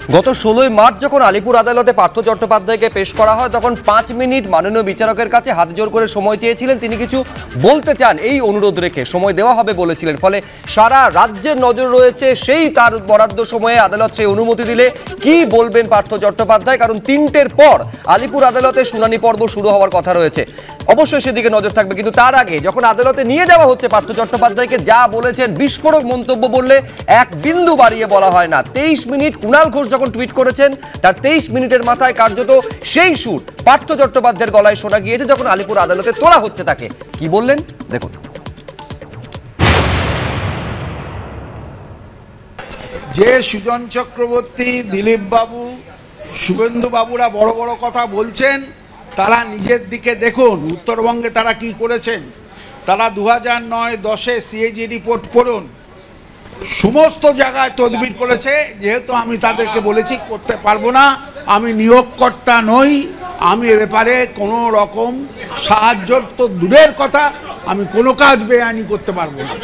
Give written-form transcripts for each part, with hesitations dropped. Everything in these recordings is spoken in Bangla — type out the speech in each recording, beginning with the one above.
গত 16 মার্চ যখন আলিপুর আদালতে পার্থ চট্টোপাধ্যায়কে পেশ করা হয় তখন 5 মিনিট মাননীয় বিচারকের কাছে হাত জোর করে সময় চেয়েছিলেন। তিনি কিছু বলতে চান এই অনুরোধ রেখে সময় দেওয়া হবে বলেছিলেন। ফলে সারা রাজ্যের নজর রয়েছে সেই তার বরাদ্দ সময়ে আদালত সেই অনুমতি দিলে কি বলবেন পার্থ চট্টোপাধ্যায়, কারণ 3টের পর আলিপুর আদালতে শুনানি পর্ব শুরু হওয়ার কথা রয়েছে। অবশ্যই সেদিকে নজর থাকবে, কিন্তু তার আগে যখন আদালতে নিয়ে যাওয়া হচ্ছে পার্থ চট্টোপাধ্যায়কে যা বলেছেন বিস্ফোরক মন্তব্য বললে এক বিন্দু বাড়িয়ে বলা হয় না। 23 মিনিট কুণাল ঘোষ যখন টুইট করেছেন তার 23 মিনিটের মাথায় কার্যত সেই সুর পার্থ চট্টোপাধ্যায়ের গলায় শোনা গিয়েছে যখন আলিপুর আদালতে তোলা হচ্ছে তাকে। কি বললেন দেখুন। যে সুজন চক্রবর্তী, দিলীপ বাবু, শুভেন্দু বাবুরা বড় বড় কথা বলছেন, তারা নিজের দিকে দেখুন উত্তরবঙ্গে তারা কি করেছেন। তারা 2009-10 সিএজি রিপোর্ট পড়ুন, সমস্ত জায়গায় তদবির করেছে। যেহেতু আমি তাদেরকে বলেছি করতে পারবো না, আমি নিয়োগকর্তা নই, আমি এ ব্যাপারে কোনো রকম সাহায্য তো দূরের কথা, আমি কোনো কাজ বেআইনি করতে পারবো না।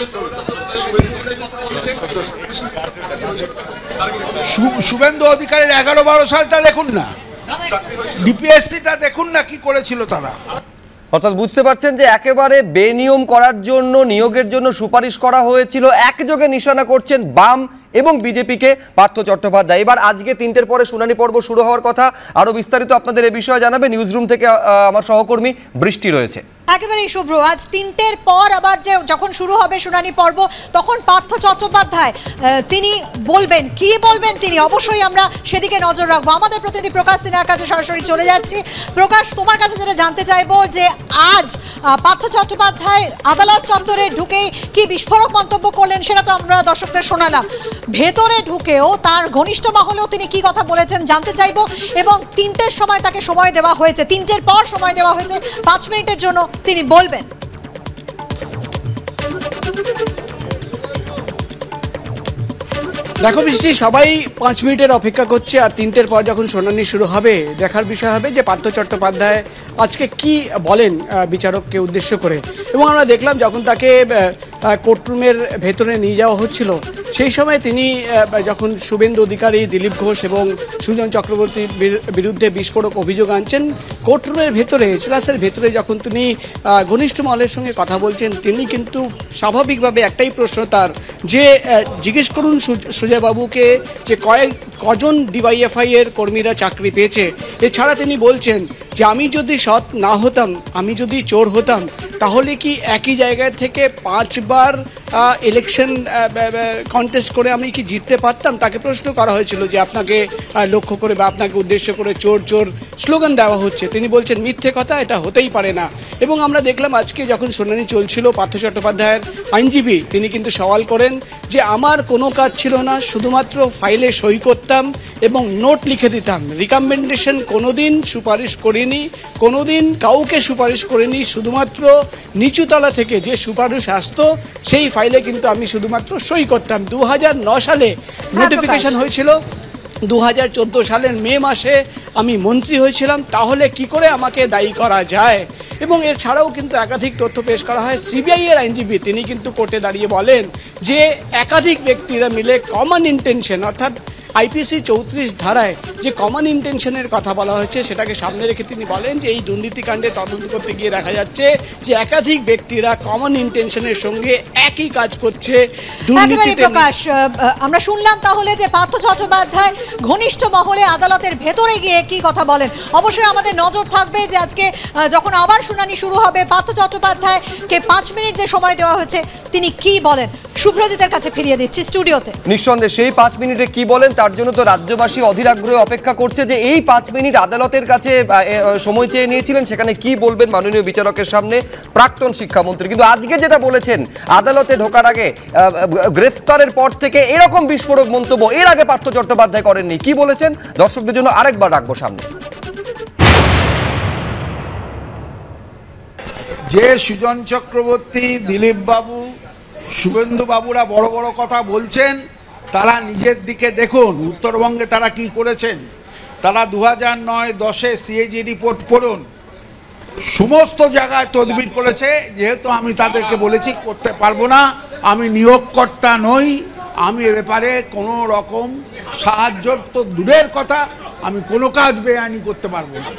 শুভেন্দু অধিকারীর 11-12 সালটা দেখুন না, ডিপিএসসিটা দেখুন না কি করেছিল তারা। অর্থাৎ বুঝতে পারছেন যে একেবারে বেনিয়ম করার জন্য নিয়োগের জন্য সুপারিশ করা হয়েছিল, একযোগে নিশানা করছেন বাম এবং বিজেপিকে পার্থ চট্টোপাধ্যায়। এবার আজকে 3টের পরে শুনানি পর্ব শুরু হওয়ার কথা। আরো বিস্তারিত আপনাদের এই বিষয়ে জানাবে নিউজ রুম থেকে আমার সহকর্মী বৃষ্টি রয়েছে। একেবারেই শুভ্র, আজ 3টের পর আবার যে যখন শুরু হবে শুনানি পর্ব তখন পার্থ চট্টোপাধ্যায় তিনি বলবেন, কি বলবেন তিনি, অবশ্যই আমরা সেদিকে নজর রাখবো। আমাদের প্রতিনিধি প্রকাশ সিনহার কাছে সরাসরি চলে যাচ্ছি। প্রকাশ, তোমার কাছে যেটা জানতে চাইবো যে আজ পার্থ চট্টোপাধ্যায় আদালত চত্বরে ঢুকেই কি বিস্ফোরক মন্তব্য করলেন সেটা তো আমরা দর্শকদের শোনালাম, ভেতরে ঢুকেও তার ঘনিষ্ঠ মহলেও তিনি কি কথা বলেছেন জানতে চাইবো। এবং 3টের সময় তাকে সময় দেওয়া হয়েছে, 3টের পর সময় দেওয়া হয়েছে 5 মিনিটের জন্য তিনি বলবেন। দেখো বৃষ্টি, সবাই 5 মিনিটের অপেক্ষা করছে, আর 3টের পর যখন শুনানি শুরু হবে দেখার বিষয় হবে যে পার্থ চট্টোপাধ্যায় আজকে কি বলেন বিচারককে উদ্দেশ্য করে। এবং আমরা দেখলাম যখন তাকে কোর্টরুমের ভেতরে নিয়ে যাওয়া হচ্ছিল সেই সময় তিনি যখন শুভেন্দু অধিকারী, দিলীপ ঘোষ এবং সুজন চক্রবর্তীর বিরুদ্ধে বিস্ফোরক অভিযোগ আনছেন, কোর্টরুমের ভেতরে, এজলাসের ভেতরে যখন তিনি ঘনিষ্ঠ মহলের সঙ্গে কথা বলছেন, তিনি কিন্তু স্বাভাবিকভাবে একটাই প্রশ্ন তার যে জিজ্ঞেস করুন সুজয়বাবুকে যে কজন ডিওয়াইএফআই এর কর্মীরা চাকরি পেয়েছে। এছাড়া তিনি বলছেন যে আমি যদি সৎ না হতাম, আমি যদি চোর হতাম, তাহলে কি একই জায়গায় থেকে 5 বার ইলেকশন কন্টেস্ট করে আমি কি জিততে পারতাম। তাকে প্রশ্ন করা হয়েছিল যে আপনাকে লক্ষ্য করে বা আপনাকে উদ্দেশ্য করে চোর চোর স্লোগান দেওয়া হচ্ছে। তিনি বলছেন মিথ্যে কথা, এটা হতেই পারে না। এবং আমরা দেখলাম আজকে যখন শুনানি চলছিল পার্থ চট্টোপাধ্যায়ের আইনজীবী তিনি কিন্তু সওয়াল করেন যে আমার কোনো কাজ ছিল না, শুধুমাত্র ফাইলে সই করতাম এবং নোট লিখে দিতাম, রিকমেন্ডেশন কোনোদিন সুপারিশ করিনি, কোনোদিন কাউকে সুপারিশ করিনি, শুধুমাত্র নিচুতলা থেকে যে সুপারিশ আসতো সেই ফাইলে কিন্তু আমি শুধুমাত্র সই করতাম। 2009 সালে নোটিফিকেশন হয়েছিল, 2014 সালের মে মাসে আমি মন্ত্রী হয়েছিলাম, তাহলে কি করে আমাকে দায়ী করা যায়। এবং এর ছাড়াও কিন্তু একাধিক তথ্য পেশ করা হয়। সিবিআই এর আইনজীবী তিনি কিন্তু কোর্টে দাঁড়িয়ে বলেন যে একাধিক ব্যক্তিরা মিলে কমন ইন্টেনশন, অর্থাৎ আইপিসি 34 ধারায় যে কমন ইন্টেনশনের কথা বলা হয়েছে সেটাকে সামনে রেখে তিনি বলেন যে এই দুর্নীতিকাণ্ডে তদন্ত করতে গিয়ে দেখা যাচ্ছে যে একাধিক ব্যক্তিরা কমন ইন্টেনশনের সঙ্গে একই কাজ করছে। প্রকাশ, আমরা শুনলাম তাহলে যে পার্থ চট্টোপাধ্যায় ঘনিষ্ঠ মহলে আদালতের ভেতরে গিয়ে কি কথা বলেন। অবশ্যই আমাদের নজর থাকবে যে আজকে যখন আবার শুনানি শুরু হবে পার্থ চট্টোপাধ্যায়কে 5 মিনিট যে সময় দেওয়া হয়েছে তিনি কি বলেন। শুভ্রজিতের কাছে ফিরিয়ে দিচ্ছি স্টুডিওতে। নিঃসন্দেহে সেই 5 মিনিটে কি বলেন তার জন্য তো রাজ্যবাসী অধীর আগ্রহে অপেক্ষা করছে যে এই 5 মিনিট আদালতের কাছে সময় চেয়ে নিয়েছিলেন, সেখানে কি বলবেন মাননীয় বিচারকের সামনে প্রাক্তন শিক্ষামন্ত্রী। কিন্তু আজকে যেটা বলেছেন আদালতে ঢোকার আগে, গ্রেফতারের পর থেকে এরকম বিস্ফোরক মন্তব্য এর আগে পার্থ চট্টোপাধ্যায় করেননি। কি বলেছেন দর্শকদের জন্য আরেকবার রাখবো সামনে। যে সুজন চক্রবর্তী, দিলীপ বাবু, শুভেন্দু বাবুরা বড় বড় কথা বলছেন, তারা নিজের দিকে দেখুন উত্তরবঙ্গে তারা কি করেছেন। তারা 2009-10 সিএজি রিপোর্ট পড়ুন, সমস্ত জায়গায় তদবির করেছে। যেহেতু আমি তাদেরকে বলেছি করতে পারবো না, আমি নিয়োগকর্তা নই, আমি এ ব্যাপারে কোনো রকম সাহায্য তো দূরের কথা, আমি কোনো কাজ বেআইনি করতে পারবো না।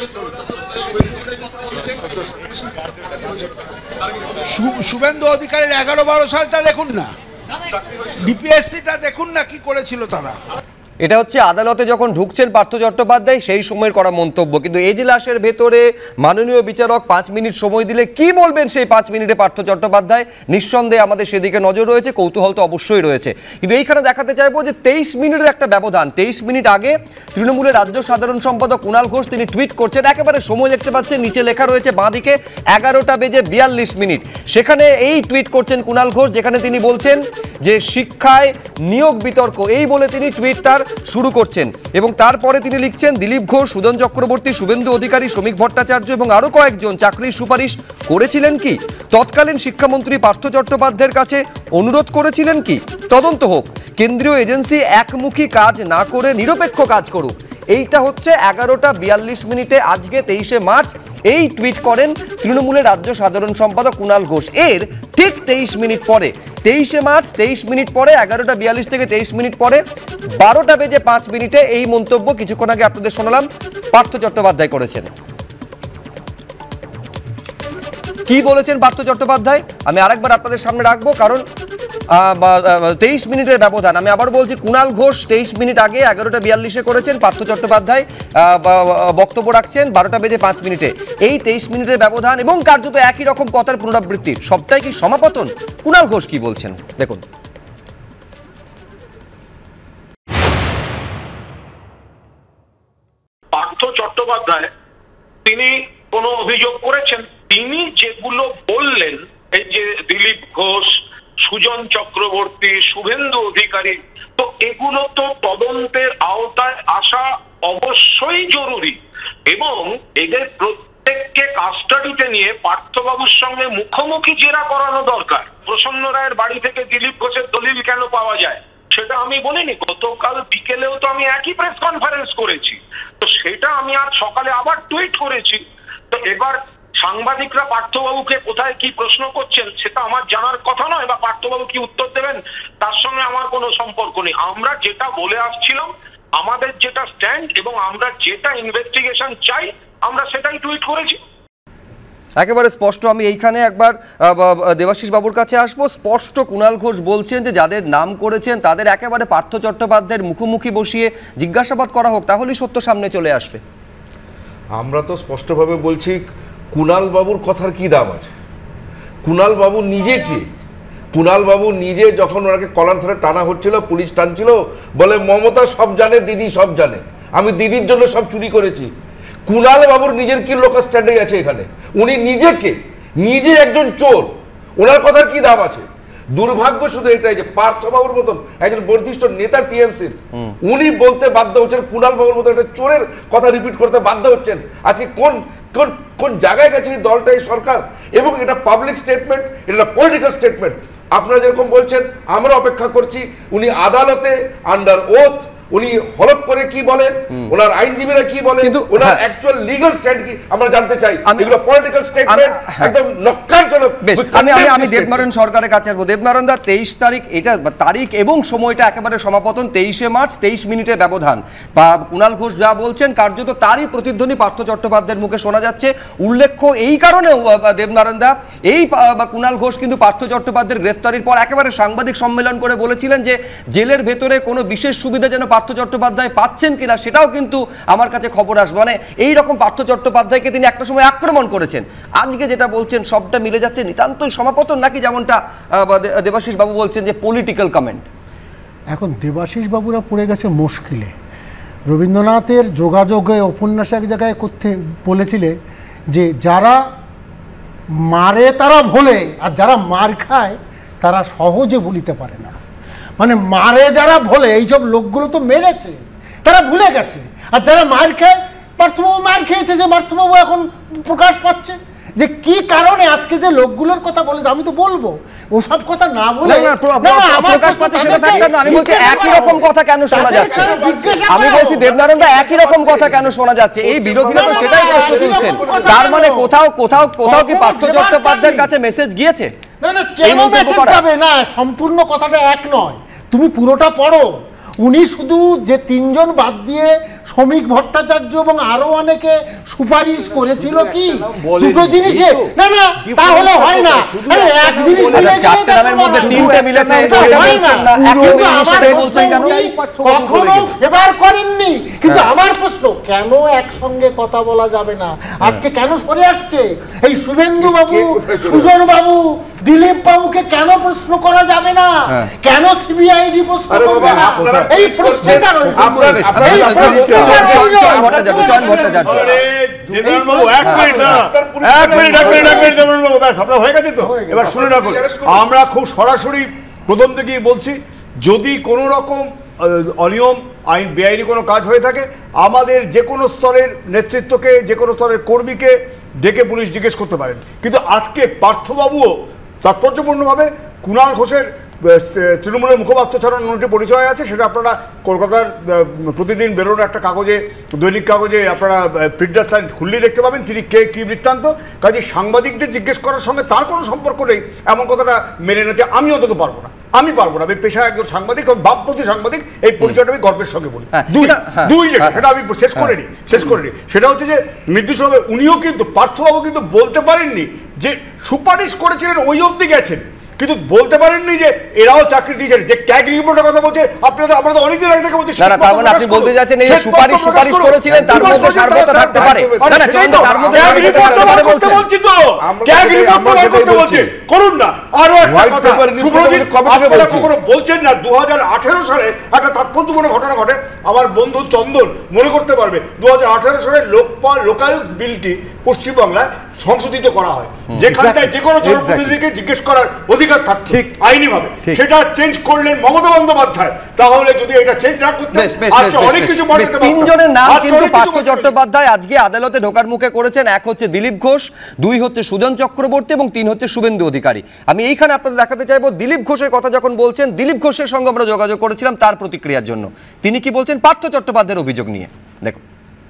শুভেন্দু অধিকারীর 11-12 সালটা দেখুন না, ডিপিএসসিটা দেখুন না কি করেছিল তারা। এটা হচ্ছে আদালতে যখন ঢুকছেন পার্থ চট্টোপাধ্যায় সেই সময়ের করা মন্তব্য, কিন্তু এজলাসের ভেতরে মাননীয় বিচারক 5 মিনিট সময় দিলে কি বলবেন সেই 5 মিনিটে পার্থ চট্টোপাধ্যায়? নিঃসন্দেহে আমাদের সেদিকে নজর রয়েছে, কৌতূহল তো অবশ্যই রয়েছে। কিন্তু এইখানে দেখাতে চাইবো যে 23 মিনিটের একটা ব্যবধান। 23 মিনিট আগে তৃণমূলের রাজ্য সাধারণ সম্পাদক কুণাল ঘোষ তিনি টুইট করছেন, একেবারে সময় দেখতে পাচ্ছেন নিচে লেখা রয়েছে বাঁদিকে 11:42। সেখানে এই টুইট করছেন কুণাল ঘোষ, যেখানে তিনি বলছেন যে শিক্ষায় নিয়োগ বিতর্ক, এই বলে তিনি টুইট তার শুরু করছেন। এবং তারপরে তিনি লিখছেন দিলীপ ঘোষ, সুজন চক্রবর্তী, শুভেন্দু অধিকারী, শ্রমিক ভট্টাচার্য এবং আরো কয়েকজন চাকরির সুপারিশ করেছিলেন কি? তৎকালীন শিক্ষামন্ত্রী পার্থ চট্টোপাধ্যায়ের কাছে অনুরোধ করেছিলেন কি? তদন্ত হোক, কেন্দ্রীয় এজেন্সি একমুখী কাজ না করে নিরপেক্ষ কাজ করুক। এইটা হচ্ছে 11:42 আজকে 23শে মার্চ এই টুইট করেন তৃণমূলের রাজ্য সাধারণ সম্পাদক কুণাল ঘোষ। এর ঠিক 23 মিনিট পরে 23শে মার্চ 23 মিনিট পরে 11:42 থেকে 23 মিনিট পরে 12:05 এই মন্তব্য কিছুক্ষণ আগে আপনাদের শোনালাম পার্থ চট্টোপাধ্যায় করেছেন। কি বলেছেন পার্থ চট্টোপাধ্যায় আমি আরেকবার আপনাদের সামনে রাখবো, কারণ 23 মিনিটের ব্যবধান। আমি আবার বলছি, কুণাল ঘোষ 23 মিনিট আগে 11:42 করেছেন, পার্থ চট্টোপাধ্যায় বক্তব্য রাখছেন 12:05। এই 23 মিনিটের ব্যবধান এবং কার্যত একই রকম কথার পুনরাবৃত্তি, সবটাই কি সমাপতন? কুণাল ঘোষ কি বলছেন দেখুন। পার্থ চট্টোপাধ্যায় তিনি কোনো অভিযোগ করেছেন? তিনি যেগুলো বললেন, এই যে দিলীপ ঘোষ, সুজন চক্রবর্তী, শুভেন্দু অধিকারী, তো এগুলো তো তদন্তের আওতায় আসা অবশ্যই জরুরি এবং এদের প্রত্যেককে কাস্টাডিতে নিয়ে পার্থবাবুর সঙ্গে মুখোমুখি জেরা করানো দরকার। প্রসন্ন রায়ের বাড়ি থেকে দিলীপ ঘোষের দলিল কেন পাওয়া যায় সেটা আমি বলিনি, গতকাল বিকেলেও তো আমি একই প্রেস কনফারেন্স করেছি, তো সেটা আমি আজ সকালে আবার টুইট করেছি। তো এবার সাংবাদিকরা পার্থবাবুকে কোথায় কি প্রশ্ন করছেন সেটা আমার জানার কথা নয়, বা পার্থবাবু কি উত্তর দেবেন তার সঙ্গে আমার কোনো সম্পর্ক নেই। আমরা যেটা বলে আসছিলাম, আমাদের যেটা স্ট্যান্ড এবং আমরা যেটা ইনভেস্টিগেশন চাই, আমরা সেটাই টুইট করেছি। একেবারে স্পষ্ট। আমি এইখানে একবার দেবাশিস বাবুর কাছে আসবো। স্পষ্ট কুণাল ঘোষ বলছেন যে যাদের নাম করেছেন তাদের একেবারে পার্থ চট্টোপাধ্যায়ের মুখোমুখি বসিয়ে জিজ্ঞাসাবাদ করা হোক, তাহলেই সত্য সামনে চলে আসবে। আমরা তো স্পষ্টভাবে বলছি, কুণাল বাবুর কথার কি দাম আছে? কুণাল বাবু নিজে কি? কুণাল বাবু নিজে যখন ওনাকে কলার ধরে টানা হচ্ছিল, পুলিশ টানছিল, বলে মমতা সব জানে, দিদি সব জানে, আমি দিদির জন্য সব চুরি করেছি। কুণাল বাবুর নিজের কি লোকাল স্ট্যান্ডিং আছে এখানে? উনি নিজে একজন চোর, ওনার কথার কি দাম আছে? দুর্ভাগ্য শুধু এটাই যে পার্থবাবুর মতন একজন বর্ধিষ্ঠ নেতা টিএমসির, উনি বলতে বাধ্য হচ্ছেন, কুণাল বাবুর মতন একটা চোরের কথা রিপিট করতে বাধ্য হচ্ছেন। আজকে কোন কোন কোন জায়গায় গেছে এই দলটা, এই সরকার? এবং এটা পাবলিক স্টেটমেন্ট, এটা পলিটিক্যাল স্টেটমেন্ট। আপনারা যেরকম বলছেন, আমরা অপেক্ষা করছি উনি আদালতে আন্ডার ওথ উনি হলফ করে কি বলেন, ওনার আইনজীবীরা কি বলেন, ওনার অ্যাকচুয়াল লিগ্যাল স্ট্যান্ড কি আমরা জানতে চাই। এগুলো পলিটিক্যাল স্টেটমেন্ট, একদম নক্কারজনক। আমি দেবনারায়ণ সরকারের কাছে আসবো। দেবনারায়ণ দা, 23 তারিখ, এটা তারিখ এবং সময়টা একেবারে সমাপতন, 23শে মার্চ 23 মিনিটের ব্যবধান। বা কুণাল ঘোষ যা বলছেন কার্যত তারই প্রতিধ্বনি পার্থ চট্টোপাধ্যায়ের মুখে শোনা যাচ্ছে। উল্লেখ্য এই কারণেও দেবনারায়ণ দা, এই কুণাল ঘোষ কিন্তু পার্থ চট্টোপাধ্যায়ের গ্রেফতারির পর একেবারে সাংবাদিক সম্মেলন করে বলেছিলেন যে জেলের ভেতরে কোনো বিশেষ সুবিধা যেন পার্থ চট্টোপাধ্যায় পাচ্ছেন কিনা সেটাও কিন্তু আমার কাছে খবর আসবে। মানে এই রকম পার্থ চট্টোপাধ্যায়কে তিনি একটা সময় আক্রমণ করেছেন। আজকে যেটা বলছেন সবটা মিলে যাচ্ছে নিতান্তই সমাপতন, নাকি যেমনটা দেবাশিস বাবু বলছেন যে পলিটিক্যাল কমেন্ট? এখন দেবাশিস বাবুরা পড়ে গেছে মুশকিলে। রবীন্দ্রনাথের যোগাযোগে উপন্যাসে এক জায়গায় করতে বলেছিলে যে যারা মারে তারা ভোলে, আর যারা মার খায় তারা সহজে ভুলিতে পারে না। মানে মারে যারা ভোলে, এইসব লোকগুলো তো মেরেছে, তারা ভুলে গেছে। আর যারা মার খায়, পার্থবাবু মার খেয়েছে, যে পার্থবাবু এখন প্রকাশ পাচ্ছে যে কি কারণে আজকে যে লোকগুলোর কথা বলেছে। আমি তো বলবো ওসব কথা না বলে, প্রকাশ পাচ্ছে সেটা থাকতাম না। আমি বলছি একই রকম কথা কেন শোনা যাচ্ছে? আমি বলছি দেবনারায়ণ দা, একই রকম কথা কেন শোনা যাচ্ছে? এই বিরোধীরা তো সেটাই প্রশ্ন তুলছেন। তার মানে কোথাও কোথাও কোথাও কি পার্থ চট্টোপাধ্যায়ের কাছে মেসেজ গিয়েছে? না, কেন মেসেজ যাবে না? সম্পূর্ণ কথাটা এক নয়। তুমি পুরোটা পড়ো। উনি শুধু যে 3 জন বাদ দিয়ে শ্রমিক ভট্টাচার্য এবং আরো অনেকে সুপারিশ করেছিল কি দুটো জিনিসে, না না তাহলে হয় না। আরে এক জিনিস চারটে নামের মধ্যে তিনটে মিলেছে সেটা বলছেন না, একই জিনিসটাই বলছেন কেন? কখনো ফেভার করেননি, কিন্তু আমার প্রশ্ন কেন একসঙ্গে কথা বলা যাবে না? আজকে কেন সরে আসছে? এই শুভেন্দু বাবু, সুজন বাবু, দিলীপ বাবুকে কেন প্রশ্ন করা যাবে না? কেন সিবিআইডি প্রশ্ন করবে না? এই প্রশ্নটা আমরা খুব সরাসরি প্রথম থেকেই বলছি, যদি কোনো রকম অনিয়ম আইন বেআইনি কোনো কাজ হয়ে থাকে, আমাদের যে কোনো স্তরের নেতৃত্বকে, যে কোনো স্তরের কর্মীকে ডেকে পুলিশ জিজ্ঞেস করতে পারেন। কিন্তু আজকে পার্থবাবুও তাৎপর্যপূর্ণভাবে কুণাল ঘোষের তৃণমূলের মুখপাত্র ছাড়া অন্যটি পরিচয় আছে, সেটা আপনারা কলকাতার প্রতিদিন বেরোনো একটা কাগজে, দৈনিক কাগজে আপনারা প্রিন্টার স্ট্যান্ড খুললেই দেখতে পাবেন তিনি কে কী বৃত্তান্ত। কাজে সাংবাদিকদের জিজ্ঞেস করার সঙ্গে তার কোনো সম্পর্ক নেই এমন কথাটা মেনে নিতে আমি অন্তত পারবো না। আমি পেশায় একজন সাংবাদিক, বামপন্থী সাংবাদিক, এই পরিচয়টা আমি গর্বের সঙ্গে বলি। দুই যেটা সেটা আমি শেষ করে নিই সেটা হচ্ছে যে নির্দিষ্টভাবে উনিও কিন্তু, পার্থবাবু কিন্তু বলতে পারেননি যে সুপারিশ করেছিলেন ওই অবধি গেছেন, কিন্তু বলতে পারেননি যে এরাও চাকরি দিয়েছেন। যে ক্যাগ রিপোর্টের কথা বলছে আপনারা, আমরা তো অনেকদিন আগে থেকে বলছি। না তার মানে আপনি বলতে যাচ্ছেন এই সুপারিশ করেছিলেন তার মধ্যে সারবতা থাকতে পারে। না না চয়ন তার মধ্যে সারবতা থাকতে পারে বলছি তো, ক্যাগ রিপোর্ট করতে বলছে, করুন না। আরো একটা কথা, শুভজিৎ আপনারা কখনো বলছেন না 2018 সালে একটা তাৎপর্যপূর্ণ ঘটনা ঘটে। আমার বন্ধু চন্দন মনে করতে পারবে, 2018 সালে লোকায়ুক্ত বিলটি পশ্চিমবাংলায় সংশোধিত করা হয়, যেখানটায় যে কোনো জনপ্রতিনিধিকে জিজ্ঞেস করার অধিকার থাকছে আইনি ভাবে। সেটা চেঞ্জ করলেন মমতা বন্দ্যোপাধ্যায়। তাহলে যদি এটা চেঞ্জ না করতে অনেক কিছু বলতে। তিনজনের নাম কিন্তু পার্থ চট্টোপাধ্যায় আজকে আদালতে ঢোকার মুখে করেছেন। এক হচ্ছে দিলীপ ঘোষ, 2 হচ্ছে সুজন চক্রবর্তী এবং 3 হচ্ছে শুভেন্দু অধিকারী। আমি এইখানে আপনাদের দেখাতে চাইবো দিলীপ ঘোষের কথা যখন বলছেন, দিলীপ ঘোষের সঙ্গে আমরা যোগাযোগ করেছিলাম তার প্রতিক্রিয়ার জন্য। তিনি কি বলছেন পার্থ চট্টোপাধ্যায়ের অভিযোগ নিয়ে, দেখুন।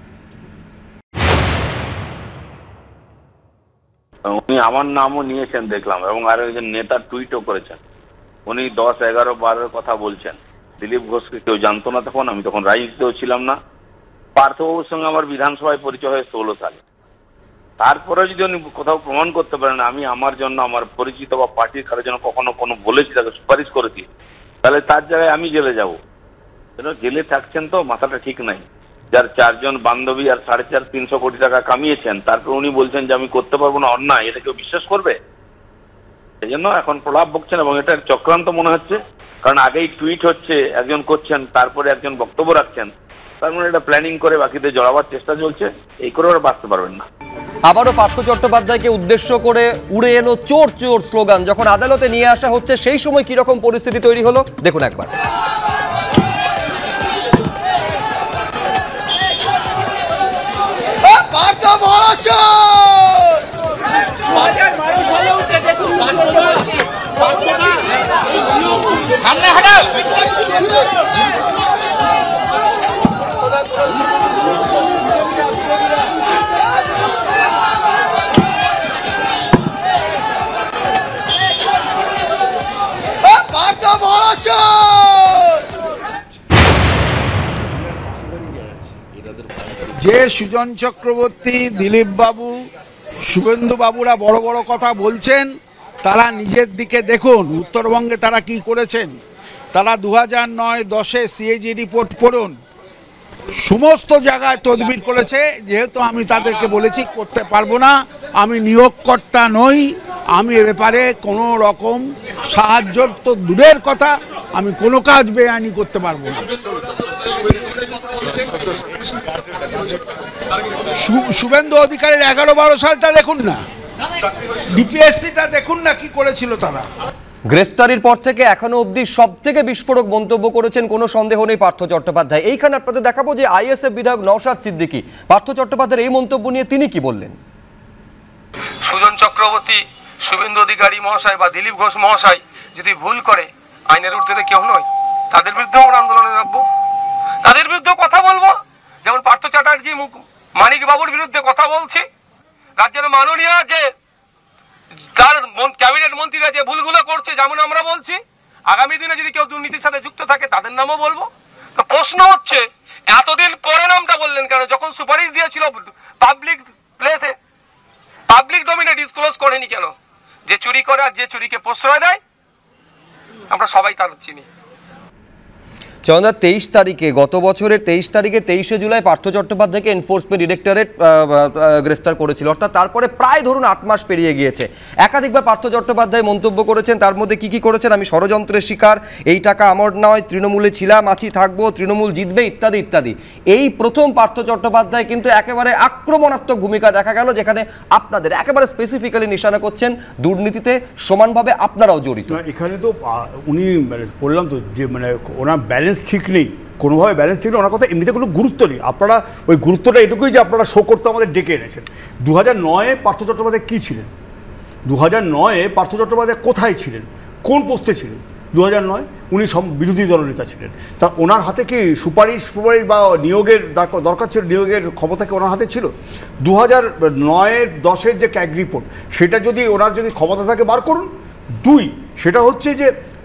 উনি আমার নামও নিয়েছেন দেখলাম, এবং আরো একজন নেতা টুইটও করেছেন। উনি 10, 11, 12 কথা বলছেন। দিলীপ ঘোষকে কেউ জানতো না তখন, আমি তখন রাজনীতিতেও ছিলাম না। পার্থবাবুর সঙ্গে আমার বিধানসভায় পরিচয় হয় 16 সালে। তারপরে যদি উনি কোথাও প্রমাণ করতে পারেন আমি আমার জন্য, আমার পরিচিত বা পার্টির কারোর জন্য কখনো কোনো বলেছি, তাকে সুপারিশ করেছি, তাহলে তার জায়গায় আমি জেলে যাব। জেলে থাকছেন তো মাথাটা ঠিক নাই। যার 4 জন বান্ধবী আর 350 কোটি টাকা কামিয়েছেন, তারপর উনি বলছেন যে আমি করতে পারবো না, অন্যায়, এটা কেউ বিশ্বাস করবে? সেই জন্য এখন প্রলাপ বকছেন, এবং এটা চক্রান্ত মনে হচ্ছে। কারণ আগেই টুইট হচ্ছে, একজন করছেন, তারপরে একজন বক্তব্য রাখছেন, তার মানে এটা প্ল্যানিং করে বাকিদের জড়াবার চেষ্টা চলছে। এই করে ওরা বাঁচতে পারবেন না। আবারও পার্থ চট্টোপাধ্যায়কে উদ্দেশ্য করে উড়ে এলো চোর চোর স্লোগান। যখন আদালতে নিয়ে আসা হচ্ছে সেই সময় কিরকম পরিস্থিতি তৈরি হলো দেখুন একবার। সামনে হাঁটা। যে সুজন চক্রবর্তী, দিলীপ বাবু, শুভেন্দু বাবুরা বড় বড় কথা বলছেন, তারা নিজের দিকে দেখুন উত্তরবঙ্গে তারা কি করেছেন। তারা 2009-10 সিএজি রিপোর্ট পড়ুন, সমস্ত জায়গায় তদবির করেছে। যেহেতু আমি তাদেরকে বলেছি করতে পারবো না, আমি নিয়োগকর্তা নই, আমি এ ব্যাপারে কোনো রকম সাহায্য তো দূরের কথা, আমি কোনো কাজ বেআইনি করতে পারবো না। শুভেন্দু অধিকারীর 11-12 সালটা দেখুন না, ডিপিএসসিটা দেখুন না কি করেছিল তারা। গ্রেফতারির পর থেকে এখনো অবধি সব থেকে বিস্ফোরক মন্তব্য করেছেন, কোনো সন্দেহ নেই পার্থ চট্টোপাধ্যায়। এইখানে আপনাদের দেখাবো যে আইএসএফ বিধায়ক নওশাদ সিদ্দিকী পার্থ চট্টোপাধ্যায়ের এই মন্তব্য নিয়ে তিনি কি বললেন। সুজন চক্রবর্তী, শুভেন্দু অধিকারী মহাশয় বা দিলীপ ঘোষ মহাশয় যদি ভুল করে, আইনের ঊর্ধ্বে কেউ নয়, তাদের বিরুদ্ধেও আমরা আন্দোলনে নামবো, তাদের বিরুদ্ধে কথা বলবো। যেমন পার্থ চ্যাটার্জি মানিক বাবুর বিরুদ্ধে কথা বলছি, রাজ্যের মাননীয় যে তার ক্যাবিনেট মন্ত্রীরা যে ভুলগুলো করছে, যেমন আমরা বলছি, আগামী দিনে যদি কেউ দুর্নীতির সাথে যুক্ত থাকে তাদের নামও বলবো। তো প্রশ্ন হচ্ছে এতদিন পরে নামটা বললেন কেন? যখন সুপারিশ দিয়েছিল পাবলিক প্লেসে, পাবলিক ডোমেইনে ডিসক্লোজ করেনি কেন? যে চুরি করে আর যে চুরিকে প্রশ্রয় দেয় আমরা সবাই তার চিনি। চন্দা 23 তারিখে, গত বছরের 23 তারিখে 23শে জুলাই পার্থ চট্টোপাধ্যায়কে এনফোর্সমেন্ট ডিরেক্টরেট গ্রেফতার করেছিল, অর্থাৎ তারপরে প্রায় ধরুন 8 মাস পেরিয়ে গিয়েছে। একাধিকবার পার্থ চট্টোপাধ্যায় মন্তব্য করেছেন, তার মধ্যে কি করেছেন? আমি ষড়যন্ত্রের শিকার, এই টাকা আমার নয়, তৃণমূলে ছিলাম, আছি, থাকবো, তৃণমূল জিতবে, ইত্যাদি ইত্যাদি। এই প্রথম পার্থ চট্টোপাধ্যায় কিন্তু একেবারে আক্রমণাত্মক ভূমিকা দেখা গেল, যেখানে আপনাদের একেবারে স্পেসিফিক্যালি নিশানা করছেন দুর্নীতিতে সমানভাবে আপনারাও জড়িত। এখানে তো উনি বললাম তো যে ওনার ব্যালেন্স ঠিক নেই, কোনোভাবে ব্যালেন্স ঠিক নেই, ওনার কথা এমনিতে কোনো গুরুত্ব নেই। আপনারা ওই গুরুত্বটা এটুকুই যে আপনারা শো করতে আমাদের ডেকে এনেছেন। 2009-এ পার্থ চট্টোপাধ্যায় কী ছিলেন? 2009-এ পার্থ চট্টোপাধ্যায় কোথায় ছিলেন, কোন পোস্টে ছিলেন? 2009 উনি বিরোধী দলনেতা ছিলেন। তা ওনার হাতে কি সুপারিশ বা নিয়োগের দরকার ছিল? নিয়োগের ক্ষমতা কি ওনার হাতে ছিল? 2009-10-এর যে ক্যাগ রিপোর্ট, সেটা যদি ওনার যদি ক্ষমতা থাকে বার করুন। 2, সেটা হচ্ছে যে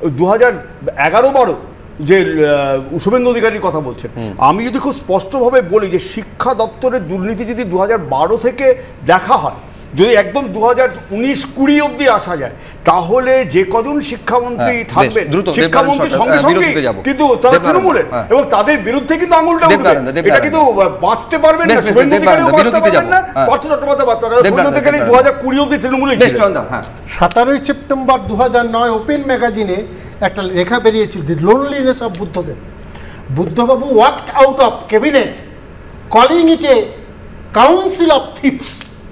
2011-12 যে শুভেন্দু অধিকারীর কথা বলছেন, আমি যদি খুব স্পষ্টভাবে বলি যে শিক্ষা দপ্তরের দুর্নীতি যদি 2012 থেকে দেখা হয়, যদি একদম 2019-20 অব্দি আসা যায়, তাহলে যে কজন শিক্ষামন্ত্রী থাকবেন, শিক্ষামন্ত্রী সঙ্গে সঙ্গে কিন্তু তারা তৃণমূলের, এবং তাদের বিরুদ্ধে কিন্তু আঙুলটা উঠবে। এটা কিন্তু বাঁচতে পারবেন না, শুভেন্দু অধিকারীও বাঁচতে পারবেন না, পার্থ চট্টোপাধ্যায় বাঁচতে পারবেন না। শুভেন্দু অধিকারী 2020 অব্দি তৃণমূলে ছিলেন। 17 সেপ্টেম্বর 2009 ওপেন ম্যাগাজিনে একটা লেখা বেরিয়েছিল, দি লোনলিনেস অফ বুদ্ধদেব। বুদ্ধবাবু worked out of cabinet calling it a council of thieves.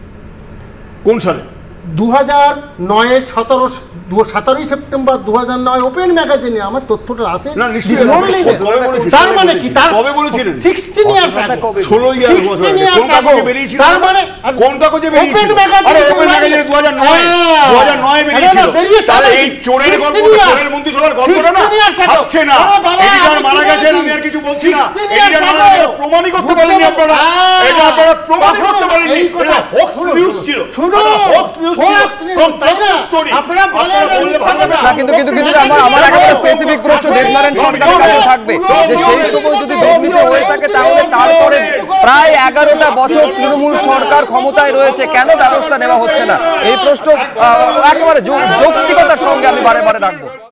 কোন সালে? 2009-এর 17 সেপ্টেম্বর 2009 ওপেন ম্যাগাজিনে আমার তথ্যটা আছে। তার মানে কি? তার 16 ইয়ার্স আগে, 16 ইয়ার্স কোন কাগজে বেরিয়েছিল? তার মানে কোন কাগজে বেরিয়েছিল? ওপেন ম্যাগাজিনে 2009 বেরিয়েছিল। তাহলে এই চোরের গল্প, চোরের মন্ত্রিসভার গল্পটা না হচ্ছে না। এডিটর মারা গেছেন, আমি আর কিছু বলছি না। এডিটর মারা গেছে, প্রমাণই করতে পারেননি আপনারা। এটা আপনারা প্রমাণ করতে পারেননি। এটা হক্স নিউজ ছিল, হক্স নিউজ ছিল। আমার একটা স্পেসিফিক প্রশ্ন দেবনারায়ণ সরকারের কাছে থাকবে যে সেই সময় যদি দুর্নীতি হয়ে থাকে, তাহলে তারপরে প্রায় 11টা বছর তৃণমূল সরকার ক্ষমতায় রয়েছে, কেন ব্যবস্থা নেওয়া হচ্ছে না? এই প্রশ্ন একেবারে যৌক্তিকতার সঙ্গে আমি বারে বারে রাখবো।